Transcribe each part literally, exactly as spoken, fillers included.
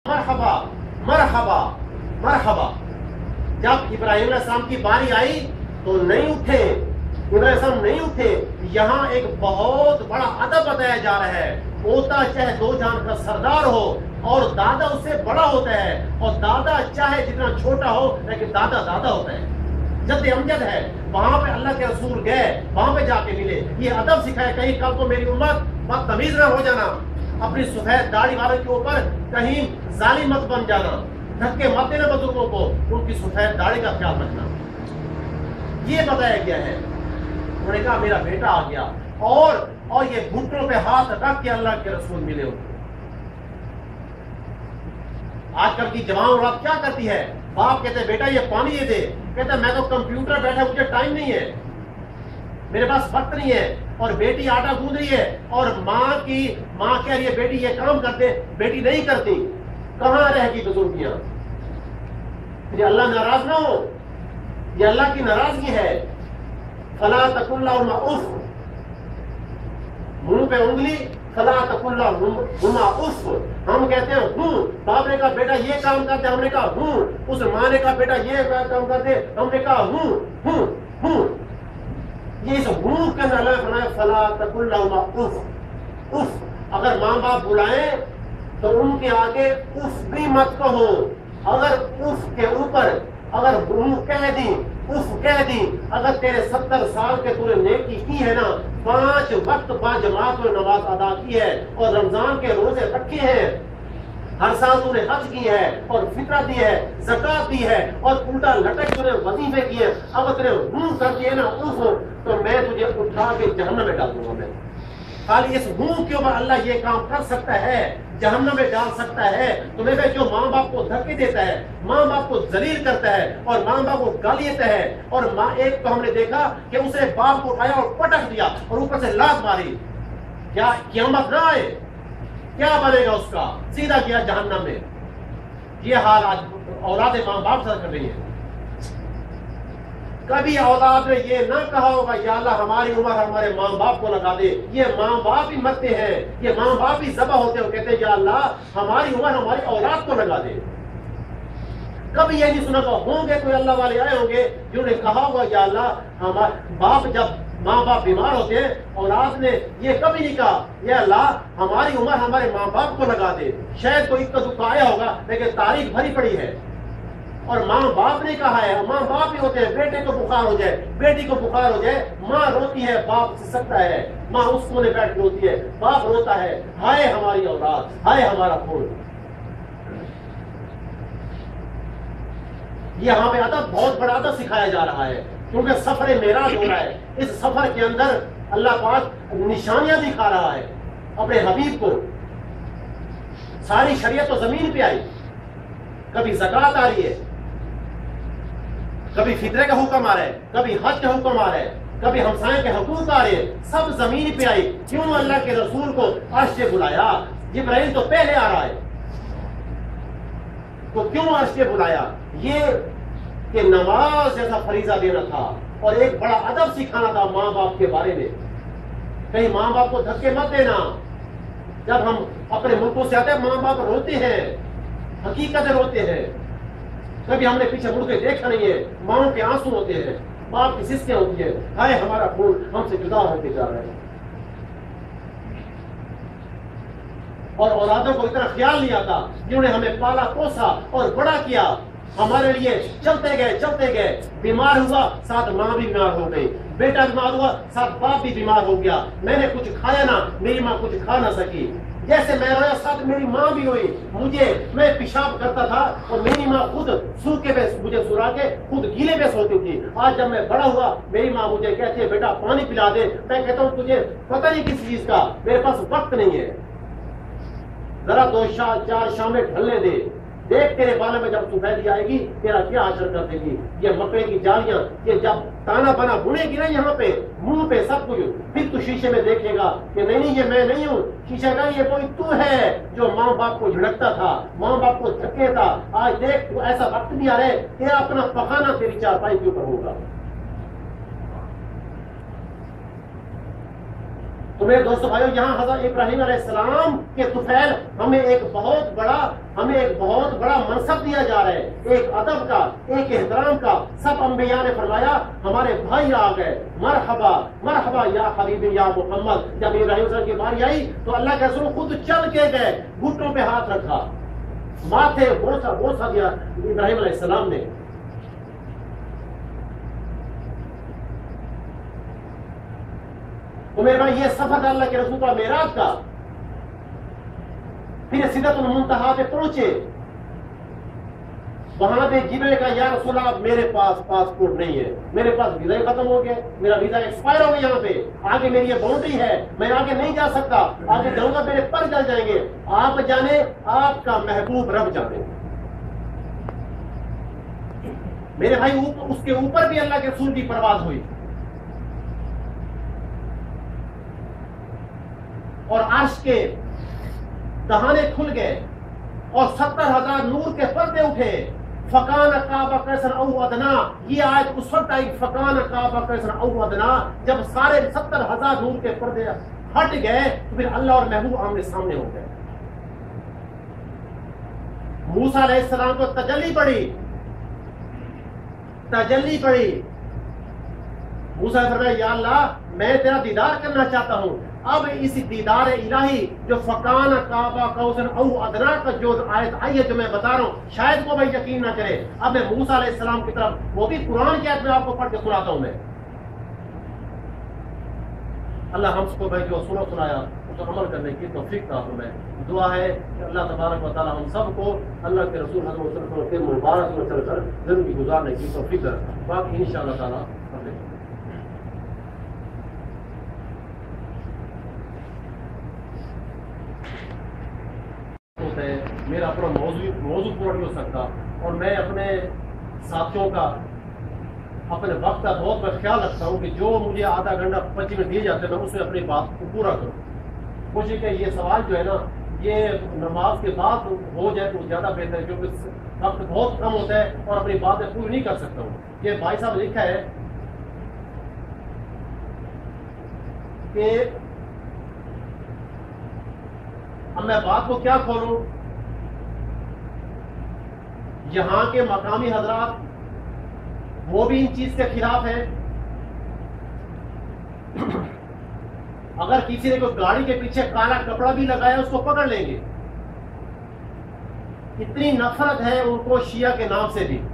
مرحبا مرحبا مرحبا. جب ابراہیم علیہ السلام کی باری آئی تو نہیں اٹھے, ابراہیم علیہ السلام نہیں اٹھے. یہاں ایک بہت بڑا ادب بتایا جا رہا ہے. پوتا چاہے دو جان کا سردار ہو اور دادا اس سے بڑا ہوتا ہے, اور دادا چاہے جتنا چھوٹا ہو لیکن دادا دادا ہوتا ہے. جد امجد ہے, وہاں پہ اللہ کے رسول گئے, وہاں پہ جا کے ملے. یہ ادب سکھائے. کہیں کل کو میری امت بدتمیز نہ ہو جانا, اپنی سفید داڑھی والوں کے اوپر کہیں ظالم مت بن جانا, دھکے مت دینا بزرگوں کو, ان کی سفید داڑھی کا خیال رکھنا. یہ بتایا گیا ہے. انہوں نے کہا میرا بیٹا آ گیا, اور اور یہ گھٹنوں پہ ہاتھ رکھ کے اللہ کے رسول ملے ان کو. آج کل کی جوان اولاد کیا کرتی ہے, باپ کہتے ہیں بیٹا یہ پانی یہ دے, کہتا ہے میں تو کمپیوٹر بیٹھا, مجھے ٹائم نہیں ہے, میرے پاس وقت نہیں ہے. اور بیٹی آٹا گوندھ رہی ہے, اور ماں کی ماں کہہ رہی ہے بیٹی یہ کام کر دے, بیٹی نہیں کرتی. کہاں رہ گئی بزرگیاں؟ یہ اللہ ناراض نہ ہو, یہ اللہ کی ناراضگی ہے. فلا تقل لهما اف, منہ پہ انگلی, فلا تقل لهما اف. ہم کہتے ہیں ہوں, باپ نے کہا بیٹا یہ کام کرتے, ہم نے کہا ہوں. اس ماں نے کہا بیٹا یہ کام کرتے, ہم نے کہا ہوں ہوں ہوں. یہ اس ہوں کے اندر اللہ بنایا فلا تقل لهما اف. اف, اگر ماں باپ بلائیں تو ان کے آگے اف بھی مت کہو. اگر اف کے اوپر اگر ہوں کہہ دی, اف کہہ دی, اگر تیرے ستر سال کے تُو نے نیکی کی ہے نا, پانچ وقت با جماعت میں نماز ادا کی ہے, اور رمضان کے روزے رکھے ہیں, ہر سال تو نے حج کی ہے اور فطرہ دی ہے, زکات دی ہے, اور الٹا لٹک تو نے وظیفے کیے, اگر تیرے ہوں کر دیے نا اف, تو میں تجھے اٹھا کے جہنم میں ڈال دوں گا. میں خالی اس ہوں کے اوپر اللہ یہ کام کر سکتا ہے, جہنم میں ڈال سکتا ہے. تو میں جو ماں باپ کو دھکے دیتا ہے, ماں باپ کو ذلیل کرتا ہے, اور ماں باپ کو گالی دیتا ہے, اور ماں ایک تو ہم نے دیکھا کہ اس نے باپ کو اٹھایا اور پٹک دیا اور اوپر سے لات ماری, کیا قیامت نہ آئے, کیا بنے گا اس کا, سیدھا کیا جہنم میں. یہ حال آج اولاد ماں باپ سے کر رہی ہے. کبھی اولاد نے یہ نہ کہا ہوگا یا اللہ ہماری عمر ہمارے ماں باپ کو لگا دے. یہ ماں باپ ہی مرتے ہیں, یہ ماں باپ ہی ذبح ہوتے ہیں, کہتے ہیں یا اللہ ہماری عمر ہماری اولاد کو لگا دے. کبھی یہ نہیں سنا کہ ہوں گے کوئی اللہ والے آئے ہوں گے جنہوں نے کہا ہوگا یا اللہ ہمارے باپ, جب ماں باپ بیمار ہوتے ہیں اولاد نے یہ کبھی نہیں کہا یا اللہ ہماری عمر ہمارے ماں باپ کو لگا دے. شاید کوئی کا دکھ آیا ہوگا لیکن تاریخ بھری پڑی ہے, اور ماں باپ نے کہا ہے. ماں باپ ہی ہوتے ہیں, بیٹے کو بخار ہو جائے, بیٹی کو بخار ہو جائے, ماں روتی ہے, باپ سے سکتا ہے, ماں اس کونے بیٹھ کے روتی ہے, باپ روتا ہے, ہائے ہماری اولاد, ہائے ہمارا خون. یہاں پہ ادب, بہت بڑا ادب سکھایا جا رہا ہے, کیونکہ سفر معراج ہو رہا ہے. اس سفر کے اندر اللہ پاک نشانیاں دکھا رہا ہے اپنے حبیب کو. ساری شریعت تو زمین پہ آئی, کبھی زکات آ رہی ہے, کبھی فطرے کا حکم آ رہا ہے, کبھی حج کا حکم آ رہا ہے, کبھی ہمسائے کے حقوق آ رہے ہیں, سب زمین پہ آئی. کیوں اللہ کے رسول کو عرش سے بلایا؟ جبرائیل تو پہلے آ رہا ہے, تو کیوں عرش سے بلایا؟ یہ کہ نماز جیسا فریضہ دینا تھا, اور ایک بڑا ادب سکھانا تھا ماں باپ کے بارے میں. کہیں ماں باپ کو دھکے مت دینا. جب ہم اپنے ملکوں سے آتے ہیں ماں باپ روتے ہیں, حقیقت روتے ہیں. کبھی ہم نے پیچھے مڑ کے دیکھا نہیں ہے, ماں کے آنسو ہوتے ہیں, باپ کی سسکیں ہوتی ہیں, ہائے ہمارا خون ہم سے جدا ہوتے جا رہے ہیں. اور اولادوں کو اتنا خیال نہیں آتا جنہوں نے ہمیں پالا پوسا اور بڑا کیا, ہمارے لیے چلتے گئے چلتے گئے. بیمار ہوا ساتھ ماں بھی بیمار ہو گئی, بیٹا بیمار ہوا ساتھ باپ بھی بیمار ہو گیا. میں نے کچھ کھایا نہ, میری ماں کچھ کھا نہ سکی. جیسے میں رویا ساتھ میری ماں بھی ہوئی. مجھے میں پیشاب کرتا تھا اور میری ماں خود سوکھے پہ مجھے سورا کے خود گیلے پہ سوتی تھی. آج جب میں بڑا ہوا میری ماں مجھے کہتی ہے بیٹا پانی پلا دے, میں کہتا ہوں تجھے پتہ نہیں کس چیز کا, میرے پاس وقت نہیں ہے, ذرا دو شا چار شامیں ڈھلنے دے. دیکھ تیرے بالوں میں جب سفیدی آئے گی تیرا کیا اثر کر دے گی. یہ مکڑے کی جالیاں, یہ جب تانا بنا بنے گی نا یہاں پہ منہ پہ سب کچھ, پھر تو شیشے میں دیکھے گا کہ نہیں نہیں یہ میں نہیں ہوں. شیشے کا یہ کوئی تو ہے جو ماں باپ کو جھڑکتا تھا, ماں باپ کو دھکے تھا. آج دیکھ تو ایسا وقت بھی آ رہے, تیرا اپنا پخانا تیری چارپائی کے اوپر ہوگا. تو میرے دوستو بھائیو, یہاں حضرت ابراہیم علیہ السلام کے طفیل ہمیں ایک بہت بڑا ہمیں ایک بہت بڑا منصب دیا جا رہا ہے، ایک ادب کا، ایک احترام کا. سب انبیاء نے فرمایا ہمارے بھائی آ گئے، مرحبا مرحبا یا حبیبی یا محمد. جب ابراہیم علیہ السلام کی باری آئی تو اللہ کے رسول خود چل کے گئے، گھٹنوں پہ ہاتھ رکھا، ماتھے بوسا بوسا دیا ابراہیم علیہ السلام نے. تو میرے بھائی یہ سفر اللہ کے رسول کا معراج کا. پھر سدرۃ المنتہا پہ پہنچے، وہاں پہ جبریل کا یا رسول اللہ میرے پاس پاسپورٹ نہیں ہے، میرے پاس ویزا ختم ہو گیا، میرا ویزا ایکسپائر ہو گیا، یہاں پہ آگے میری یہ باؤنڈری ہے، میں آگے نہیں جا سکتا، آگے جاؤں گا میرے پر جل جائیں گے. آپ جانے، آپ کا محبوب رب جانے. میرے بھائی اس کے اوپر بھی اللہ کے رسول کی پرواز ہوئی اور عرش کے دہانے کھل گئے اور ستر ہزار نور کے پردے اٹھے. فکان کعبہ کیسر او ادنا، یہ آیت اس وقت آئی فکان کعبہ کیسر او ادنا جب سارے ستر ہزار نور کے پردے ہٹ گئے تو پھر اللہ اور محبوب آمنے سامنے ہو گئے. موسیٰ علیہ السلام کو تجلی پڑی، تجلی پڑی. موسیٰ نے فرمایا یا اللہ میں تیرا دیدار کرنا چاہتا ہوں. اب اس دیدار الہی جو فکان کعبہ کوثر او ادنا کا جو آیت آئی ہے جو میں بتا رہا ہوں، شاید وہ بھائی یقین نہ کرے. اب میں موسیٰ علیہ السلام کی طرف، وہ بھی قرآن کی آیت میں آپ کو پڑھ کے سناتا ہوں. میں اللہ ہم سب کو بھائی جو سنا سنایا اس پر عمل کرنے کی توفیق عطا فرمائے. دعا ہے کہ اللہ تبارک و تعالی ہم سب کو اللہ کے رسول حضرت صلی اللہ علیہ وسلم کے مبارک میں چل کر زندگی گزارنے کی توفیق دے. باقی انشاءاللہ تعالی میرا اپنا موضوع موضوع پورا نہیں ہو سکتا اور میں اپنے ساتھیوں کا، اپنے وقت کا بہت میں خیال رکھتا ہوں کہ جو مجھے آدھا گھنٹہ پچیس منٹ دیے جاتے ہیں میں اس میں اپنی بات کو پورا کروں. کوشش کہ یہ سوال جو ہے نا یہ نماز کے بعد ہو جائے تو زیادہ بہتر ہے، کیونکہ وقت بہت کم ہوتا ہے اور اپنی باتیں پوری نہیں کر سکتا ہوں. یہ بھائی صاحب لکھا ہے کہ اب میں بات کو کیا کھولوں، یہاں کے مقامی حضرات وہ بھی ان چیز کے خلاف ہیں. اگر کسی نے کوئی گاڑی کے پیچھے کالا کپڑا بھی لگایا اس کو پکڑ لیں گے. اتنی نفرت ہے ان کو شیعہ کے نام سے بھی.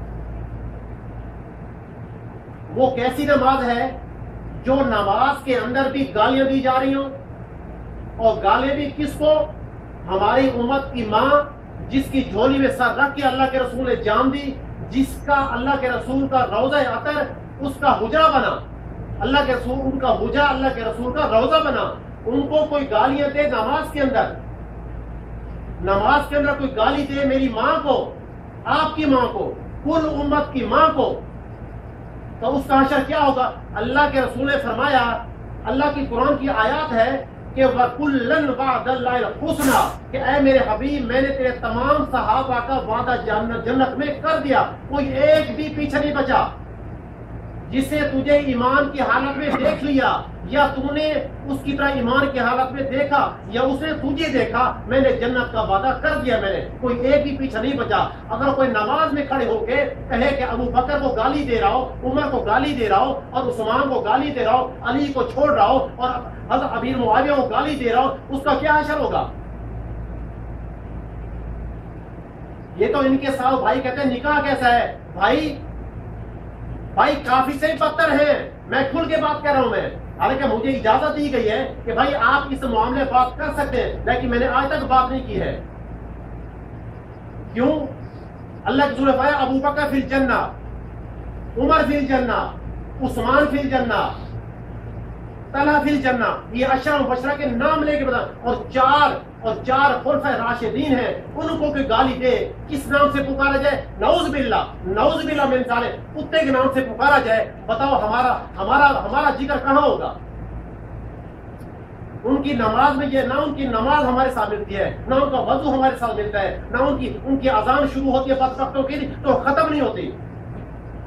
وہ کیسی نماز ہے جو نماز کے اندر بھی گالیاں دی جا رہی ہوں، اور گالیں بھی کس کو؟ ہماری امت کی ماں جس کی جھولی میں سر رکھ کے اللہ کے رسول نے جان دی، جس کا اللہ کے رسول کا روضہ عطر اس کا حجرہ بنا، اللہ کے رسول ان کا حجرہ اللہ کے رسول کا روضہ بنا. ان کو کوئی گالیاں دے نماز کے اندر، نماز کے اندر کوئی گالی دے میری ماں کو، آپ کی ماں کو، کل امت کی ماں کو، تو اس کا حشر کیا ہوگا؟ اللہ کے رسول نے فرمایا، اللہ کی قرآن کی آیات ہے کہ وَكُلًّا وَعَدَ اللَّهُ الْحُسْنَىٰ کہ اے میرے حبیب میں نے تیرے تمام صحابہ کا وعدہ جنت جنت میں کر دیا، کوئی ایک بھی پیچھے نہیں بچا. جسے تجھے ایمان کی حالت میں دیکھ لیا یا تو نے اس کی طرح ایمان کی حالت میں دیکھا یا اس نے تجھے دیکھا، میں نے جنت کا وعدہ کر دیا، میں نے کوئی ایک بھی پیچھے نہیں بچا. اگر کوئی نماز میں کھڑے ہو کے کہے کہ ابو بکر کو گالی دے رہا ہو، عمر کو گالی دے رہا ہو اور عثمان کو گالی دے رہا ہو، علی کو چھوڑ رہا ہو اور حضرت امیر معاویہ کو گالی دے رہا ہو، اس کا کیا حشر ہوگا؟ یہ تو ان کے ساتھ بھائی کہتے ہیں نکاح کیسا ہے؟ بھائی بھائی کافی سے بدتر ہیں. میں کھل کے بات کر رہا ہوں. میں حالانکہ مجھے اجازت دی گئی ہے کہ بھائی آپ اس معاملے بات کر سکتے ہیں، لیکن میں نے آج تک بات نہیں کی ہے. کیوں؟ اللہ کے رسول نے فرمایا ابو بکر فی الجنہ، عمر فی الجنہ، عثمان فی الجنہ، طلحہ فی الجنہ. یہ عشرہ مبشرہ کے نام لے کے بتا، اور چار اور چار خلفائے راشدین ہیں، ان کو کوئی گالی دے کس نام سے پکارا جائے؟ نعوذ باللہ، نعوذ باللہ من ذالک، کتے کے نام سے پکارا جائے. بتاؤ ہمارا ہمارا ہمارا جگر کہاں ہوگا؟ ان کی نماز میں یہ نہ ان کی نماز ہمارے ساتھ ملتی ہے، نہ ان کا وضو ہمارے ساتھ ملتا ہے، نہ ان کی ان کی اذان شروع ہوتی ہے بدبختوں کی تو ختم نہیں ہوتی.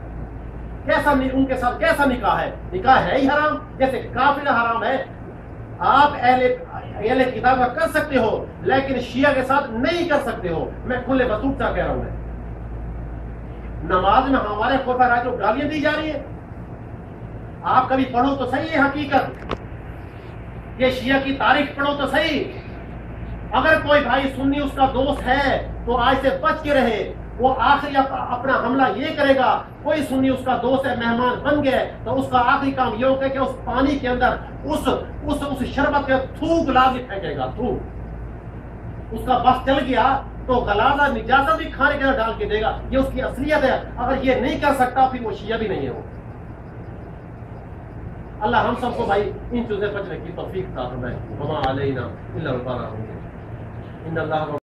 کیسا ان کے ساتھ کیسا نکاح ہے؟ نکاح ہے ہی حرام، جیسے قافلہ حرام ہے. آپ اہل اہل کتاب کا کر سکتے ہو لیکن شیعہ کے ساتھ نہیں کر سکتے ہو. میں کھلے بطور کہہ رہا ہوں. میں نماز میں ہمارے خلفائے راشدین کو گالیاں دی جا رہی ہیں. آپ کبھی پڑھو تو صحیح ہے حقیقت. یہ شیعہ کی تاریخ پڑھو تو صحیح. اگر کوئی بھائی سنی اس کا دوست ہے تو آج سے بچ کے رہے. وہ آخری اپنا حملہ یہ کرے گا. کوئی سنی اس کا دوست ہے مہمان بن گئے تو اس کا آخری کام یہ ہوگا کہ اس پانی کے اندر اس اس اس شربت کے تھوک لازم پھینکے گا. تھوک اس کا بس چل گیا تو غلاظہ نجاست بھی کھانے کے اندر ڈال کے دے گا. یہ اس کی اصلیت ہے. اگر یہ نہیں کر سکتا پھر وہ شیعہ بھی نہیں ہے. وہ اللہ ہم سب کو بھائی ان چیزیں بچنے کی توفیق عطا فرمائے. وما علینا الا البلاغ. ان اللہ